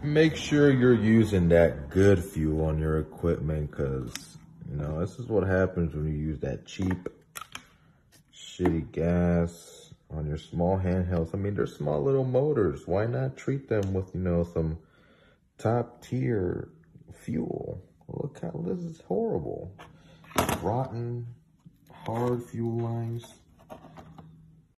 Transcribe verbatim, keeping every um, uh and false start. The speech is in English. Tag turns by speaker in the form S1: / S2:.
S1: make sure you're using that good fuel on your equipment, because, you know, this is what happens when you use that cheap, shitty gas on your small handhelds. I mean, they're small little motors. Why not treat them with, you know, some top tier fuel? Look how this is horrible. Rotten, hard fuel lines.